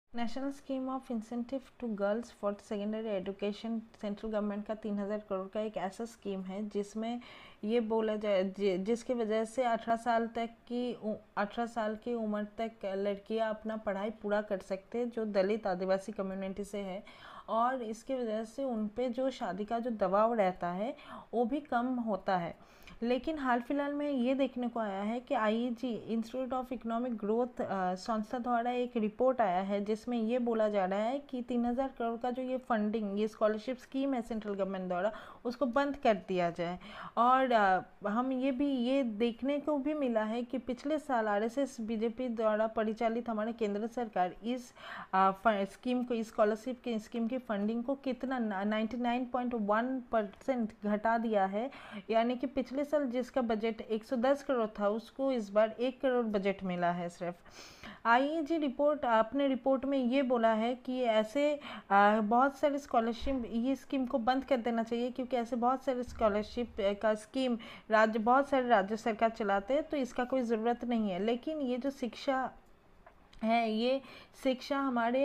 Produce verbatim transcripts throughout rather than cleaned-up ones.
National scheme of incentive to girls for secondary education central government का तीन हज़ार करोड़ का एक ऐसा स्कीम है जिसमें ये बोला जाए जि, जिसकी वजह से अठारह साल तक की अठारह साल की उम्र तक लड़कियां अपना पढ़ाई पूरा कर सकते हैं जो दलित आदिवासी कम्युनिटी से है, और इसकी वजह से उन पे जो शादी का जो दबाव रहता है वो भी कम होता है। लेकिन हाल फिलहाल में ये देखने को आया है कि I E G institute of economic growth संस्था द्वारा एक रिपोर्ट आया है जिसमें ये बोला जा रहा है कि तीन हज़ार करोड़ का जो ये फंडिंग ये स्कॉलरशिप स्कीम है सेंट्रल गवर्नमेंट द्वारा उसको बंद कर दिया जाए। और आ, हम ये भी ये देखने को भी मिला है कि पिछले साल R S S B J P द्वारा परिचालित हमारे केंद्र सरकार इस आ, स्कीम को इस स्कॉलरशिप की स्कीम की फंडिंग को कितना निन्यानवे पॉइंट एक परसेंट घटा दिया है। यानी कि पिछले साल जिसका बजट एक सौ दस करोड़ था उसको इस बार एक करोड़ बजट मिला है सिर्फ। आई ई जी रिपोर्ट अपने रिपोर्ट में ये बोला है कि ऐसे आ, बहुत सारे स्कॉलरशिप ये स्कीम को बंद कर देना चाहिए क्योंकि ऐसे बहुत सारे स्कॉलरशिप का स्कीम राज्य बहुत सारे राज्य सरकार चलाते हैं तो इसका कोई ज़रूरत नहीं है। लेकिन ये जो शिक्षा है ये शिक्षा हमारे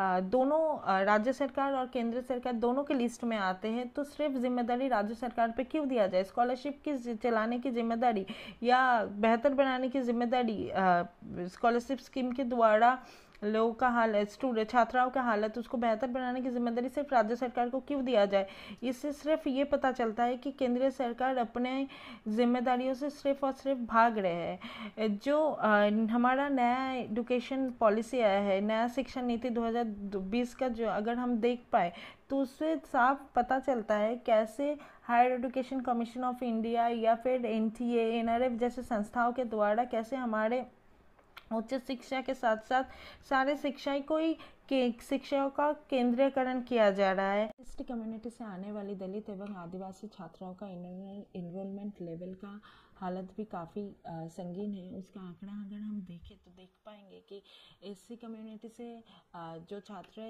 दोनों राज्य सरकार और केंद्र सरकार दोनों के लिस्ट में आते हैं, तो सिर्फ जिम्मेदारी राज्य सरकार पे क्यों दिया जाए? स्कॉलरशिप की चलाने की जिम्मेदारी या बेहतर बनाने की जिम्मेदारी स्कॉलरशिप स्कीम के द्वारा लोगों का हालत स्टूडेंट छात्राओं का हालत उसको बेहतर बनाने की जिम्मेदारी सिर्फ राज्य सरकार को क्यों दिया जाए? इससे सिर्फ ये पता चलता है कि केंद्रीय सरकार अपने जिम्मेदारियों से सिर्फ और सिर्फ भाग रहे हैं। जो आ, हमारा नया एजुकेशन पॉलिसी आया है, नया शिक्षा नीति दो हज़ार बीस का जो अगर हम देख पाए तो उससे साफ पता चलता है कैसे higher education commission of India या फिर N T A N R F जैसे संस्थाओं के द्वारा कैसे हमारे उच्च शिक्षा के साथ साथ सारे शिक्षा को ही के शिक्षाओं का केंद्रीकरण किया जा रहा है। एस टी कम्युनिटी से आने वाली दलित एवं आदिवासी छात्राओं का इनरोलमेंट लेवल का हालत भी काफ़ी संगीन है। उसका आंकड़ा अगर हम देखें तो देख पाएंगे कि एस सी कम्युनिटी से आ, जो छात्र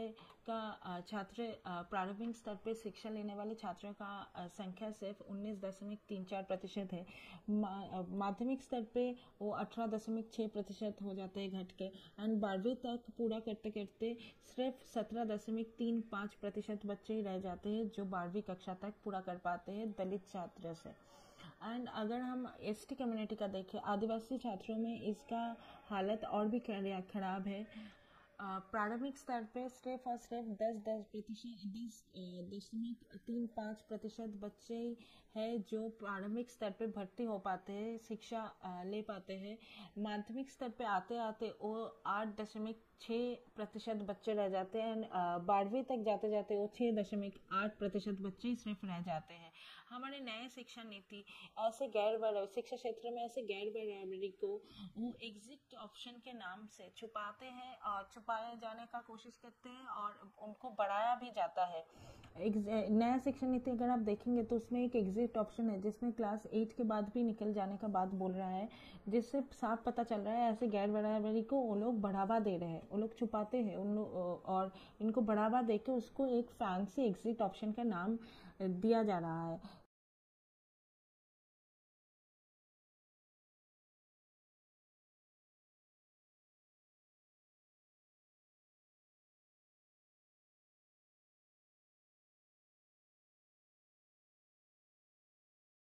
का छात्र प्रारंभिक स्तर पर शिक्षा लेने वाले छात्रों का आ, संख्या सिर्फ उन्नीस दशमलव तीन चार प्रतिशत है। मा, माध्यमिक स्तर पे वो अठारह दशमलव छः प्रतिशत हो जाते हैं घट के, एंड बारहवीं तक पूरा करते करते सिर्फ सत्रह दशमलव तीन पाँच प्रतिशत बच्चे ही रह जाते हैं जो बारहवीं कक्षा तक पूरा कर पाते हैं दलित छात्र से। एंड अगर हम एस टी कम्युनिटी का देखें, आदिवासी छात्रों में इसका हालत और भी खराब है। प्रारंभिक स्तर पे सिर्फ और सिर्फ दस दस प्रतिशत दस दशमलव तीन पाँच प्रतिशत बच्चे हैं जो प्रारंभिक स्तर पे भर्ती हो पाते हैं, शिक्षा ले पाते हैं। माध्यमिक स्तर पे आते आते वो आठ दशमलव छः प्रतिशत बच्चे रह जाते हैं, बारहवीं तक जाते जाते वो छः दशमलव आठ प्रतिशत बच्चे ही सिर्फ रह जाते हैं। हमारे नए शिक्षा नीति ऐसे गैर बराबर शिक्षा क्षेत्र में ऐसे गैर बराबरी को वो एग्जिट ऑप्शन के नाम से छुपाते हैं और छुपाए जाने का कोशिश करते हैं और उनको बढ़ाया भी जाता है। एक नया शिक्षा नीति अगर आप देखेंगे तो उसमें एक एग्जिट ऑप्शन है जिसमें क्लास एट के बाद भी निकल जाने का बात बोल रहा है, जिससे साफ पता चल रहा है ऐसे गैर बराबरी को वो लोग बढ़ावा दे रहे हैं, वो लोग छुपाते हैं उन और इनको बढ़ावा देके उसको एक फैंसी एग्जिट ऑप्शन का नाम दिया जा रहा है।